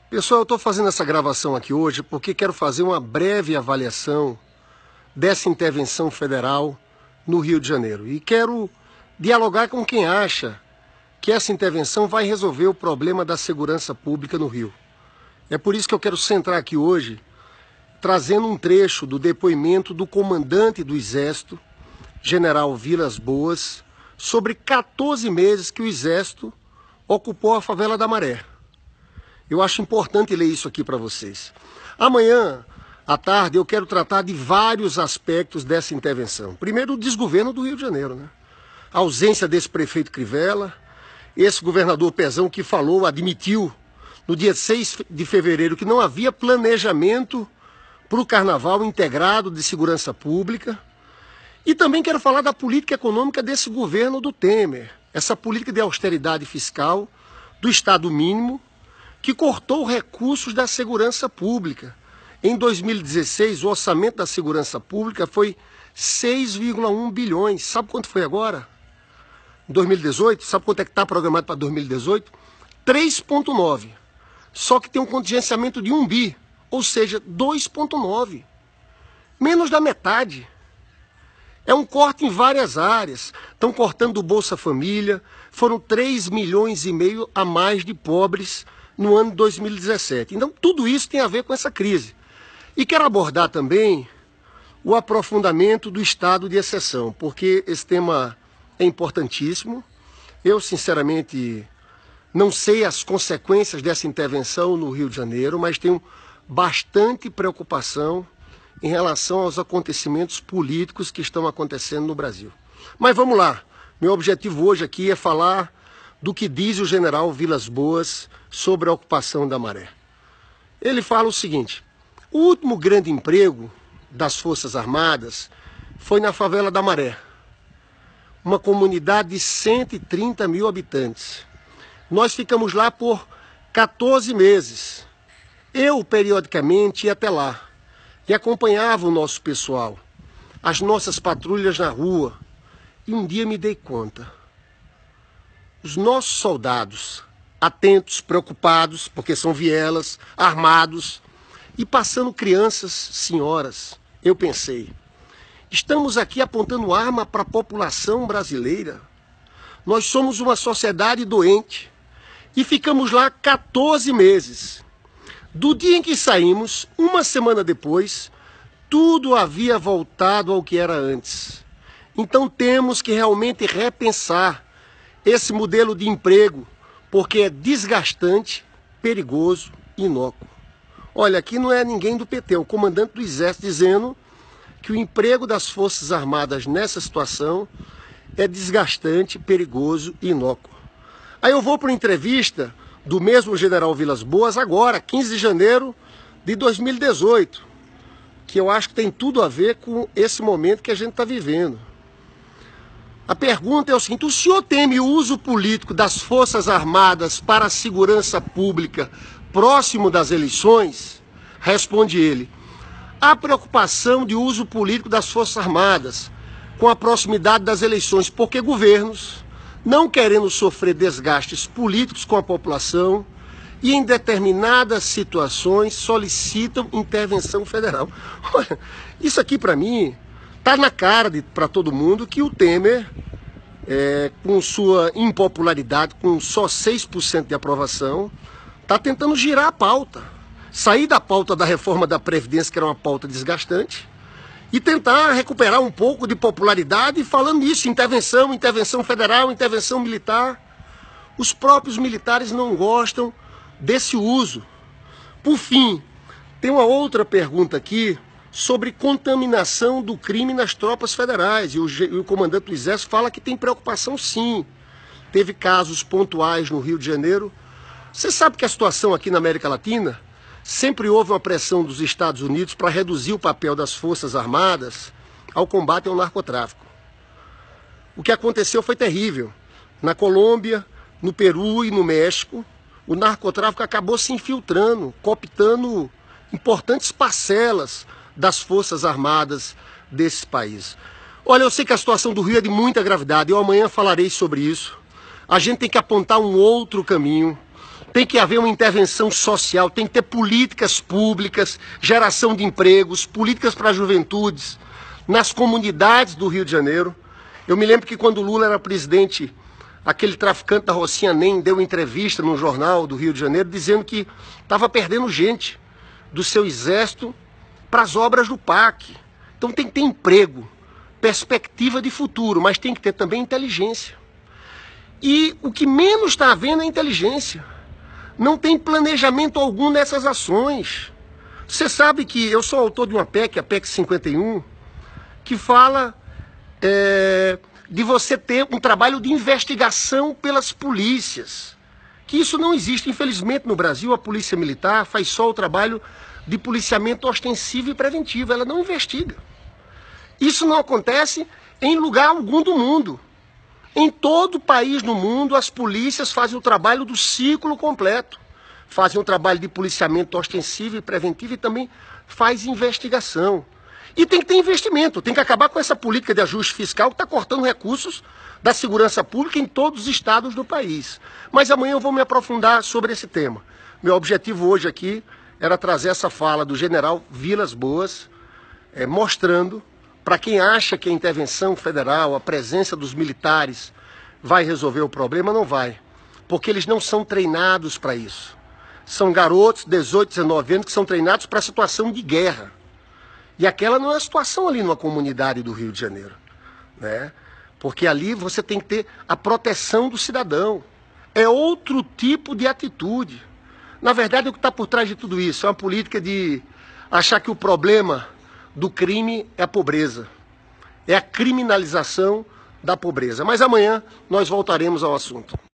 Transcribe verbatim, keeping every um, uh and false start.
Pessoal, eu estou fazendo essa gravação aqui hoje porque quero fazer uma breve avaliação dessa intervenção federal no Rio de Janeiro. E quero dialogar com quem acha que essa intervenção vai resolver o problema da segurança pública no Rio. É por isso que eu quero centrar aqui hoje, trazendo um trecho do depoimento do comandante do Exército, General Vilas Boas, sobre quatorze meses que o Exército ocupou a favela da Maré. Eu acho importante ler isso aqui para vocês. Amanhã, à tarde, eu quero tratar de vários aspectos dessa intervenção. Primeiro, o desgoverno do Rio de Janeiro, né? A ausência desse prefeito Crivella, esse governador Pezão que falou, admitiu, no dia seis de fevereiro, que não havia planejamento para o carnaval integrado de segurança pública. E também quero falar da política econômica desse governo do Temer, essa política de austeridade fiscal do Estado mínimo, que cortou recursos da segurança pública. Em dois mil e dezesseis, o orçamento da segurança pública foi seis vírgula um bilhões. Sabe quanto foi agora? Em dois mil e dezoito, sabe quanto é que está programado para dois mil e dezoito? três vírgula nove. Só que tem um contingenciamento de um bi, ou seja, dois vírgula nove. Menos da metade. É um corte em várias áreas. Estão cortando do Bolsa Família. Foram três milhões e meio a mais de pobres no ano de dois mil e dezessete. Então, tudo isso tem a ver com essa crise. E quero abordar também o aprofundamento do estado de exceção, porque esse tema é importantíssimo. Eu, sinceramente, não sei as consequências dessa intervenção no Rio de Janeiro, mas tenho bastante preocupação em relação aos acontecimentos políticos que estão acontecendo no Brasil. Mas vamos lá. Meu objetivo hoje aqui é falar do que diz o general Vilas Boas sobre a ocupação da Maré. Ele fala o seguinte: o último grande emprego das Forças Armadas foi na favela da Maré, uma comunidade de cento e trinta mil habitantes. Nós ficamos lá por quatorze meses. Eu, periodicamente, ia até lá e acompanhava o nosso pessoal, as nossas patrulhas na rua. E um dia me dei conta. Os nossos soldados, atentos, preocupados, porque são vielas, armados, e passando crianças, senhoras, eu pensei, estamos aqui apontando arma para a população brasileira. Nós somos uma sociedade doente e ficamos lá quatorze meses. Do dia em que saímos, uma semana depois, tudo havia voltado ao que era antes. Então temos que realmente repensar esse modelo de emprego, porque é desgastante, perigoso e inócuo. Olha, aqui não é ninguém do P T, é o comandante do Exército dizendo que o emprego das Forças Armadas nessa situação é desgastante, perigoso e inócuo. Aí eu vou para uma entrevista do mesmo general Vilas Boas agora, quinze de janeiro de dois mil e dezoito, que eu acho que tem tudo a ver com esse momento que a gente está vivendo. A pergunta é o seguinte: o senhor teme o uso político das Forças Armadas para a segurança pública próximo das eleições? Responde ele: há preocupação de uso político das Forças Armadas com a proximidade das eleições, porque governos, não querendo sofrer desgastes políticos com a população e em determinadas situações solicitam intervenção federal. Olha, isso aqui para mim está na cara para todo mundo que o Temer, é, com sua impopularidade, com só seis por cento de aprovação, está tentando girar a pauta, sair da pauta da reforma da Previdência, que era uma pauta desgastante, e tentar recuperar um pouco de popularidade falando nisso, intervenção, intervenção federal, intervenção militar. Os próprios militares não gostam desse uso. Por fim, tem uma outra pergunta aqui sobre contaminação do crime nas tropas federais. E o, e o comandante do Exército fala que tem preocupação sim. Teve casos pontuais no Rio de Janeiro. Você sabe que a situação aqui na América Latina, sempre houve uma pressão dos Estados Unidos para reduzir o papel das Forças Armadas ao combate ao narcotráfico. O que aconteceu foi terrível. Na Colômbia, no Peru e no México, o narcotráfico acabou se infiltrando, cooptando importantes parcelas das Forças Armadas desses países. Olha, eu sei que a situação do Rio é de muita gravidade, eu amanhã falarei sobre isso. A gente tem que apontar um outro caminho. Tem que haver uma intervenção social, tem que ter políticas públicas, geração de empregos, políticas para juventudes, nas comunidades do Rio de Janeiro. Eu me lembro que quando o Lula era presidente, aquele traficante da Rocinha Nem deu entrevista num jornal do Rio de Janeiro dizendo que estava perdendo gente do seu exército para as obras do P A C. Então tem que ter emprego, perspectiva de futuro, mas tem que ter também inteligência. E o que menos está havendo é inteligência. Não tem planejamento algum nessas ações. Você sabe que eu sou autor de uma P E C, a P E C cinquenta e um, que fala é, de você ter um trabalho de investigação pelas polícias. Que isso não existe, infelizmente, no Brasil. A polícia militar faz só o trabalho de policiamento ostensivo e preventivo. Ela não investiga. Isso não acontece em lugar algum do mundo. Em todo país no mundo, as polícias fazem o trabalho do ciclo completo. Fazem um trabalho de policiamento ostensivo e preventivo e também faz investigação. E tem que ter investimento, tem que acabar com essa política de ajuste fiscal que está cortando recursos da segurança pública em todos os estados do país. Mas amanhã eu vou me aprofundar sobre esse tema. Meu objetivo hoje aqui era trazer essa fala do general Vilas Boas, é, mostrando para quem acha que a intervenção federal, a presença dos militares vai resolver o problema, não vai. Porque eles não são treinados para isso. São garotos, dezoito, dezenove anos, que são treinados para a situação de guerra. E aquela não é a situação ali numa comunidade do Rio de Janeiro, né? Porque ali você tem que ter a proteção do cidadão. É outro tipo de atitude. Na verdade, o que está por trás de tudo isso é uma política de achar que o problema do crime é a pobreza. É a criminalização da pobreza. Mas amanhã nós voltaremos ao assunto.